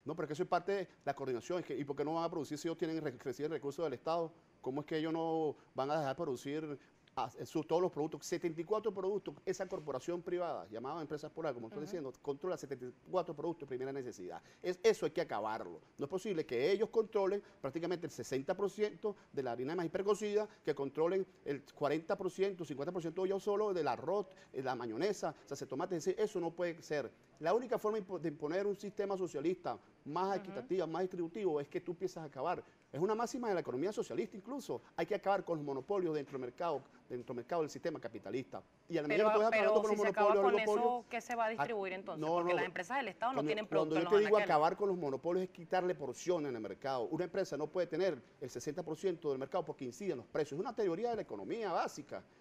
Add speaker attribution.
Speaker 1: No, pero es que eso es parte de la coordinación. ¿Y por qué no van a producir si ellos reciben recursos del Estado? ¿Cómo es que ellos no van a dejar producir todos los productos? 74 productos, esa corporación privada, llamada Empresas Polar, como estoy diciendo, controla 74 productos de primera necesidad. Eso hay que acabarlo. No es posible que ellos controlen prácticamente el 60% de la harina de maíz precocida, que controlen el 40%, 50% ya solo del arroz, la mayonesa, salsa de tomate. Es decir, eso no puede ser. La única forma de imponer un sistema socialista más equitativo, más distributivo, es que tú empiezas a acabar. Es una máxima de la economía socialista incluso. Hay que acabar con los monopolios dentro del mercado del sistema capitalista. Y a la medida que tú vas acabando con
Speaker 2: si
Speaker 1: los
Speaker 2: se acaba
Speaker 1: monopolios,
Speaker 2: con eso, ¿qué se va a distribuir entonces? Porque las empresas del Estado no tienen producto.
Speaker 1: Cuando yo te digo acabar con los monopolios es quitarle porciones en el mercado. Una empresa no puede tener el 60% del mercado porque incide en los precios. Es una teoría de la economía básica.